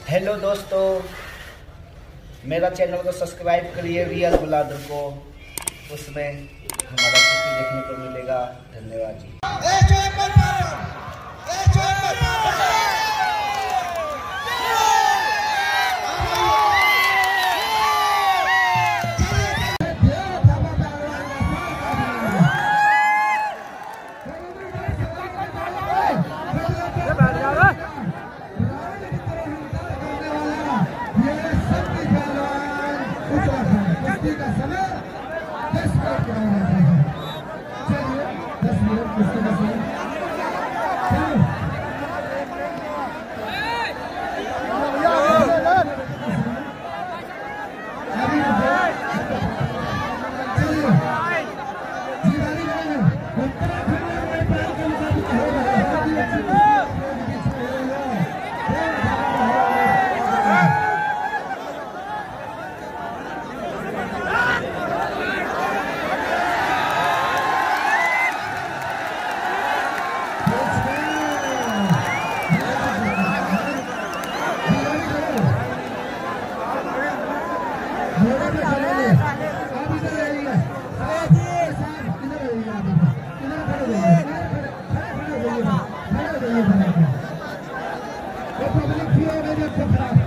Hello दोस्तों, मेरा channel को सब्सक्राइब करिए रियल ब्लागर को, उसमें हमारा कुछ देखने को मिलेगा। धन्यवाद जी। का समय 10 मिनट का है। चलिए 10 मिनट किसके का समय पब्लिक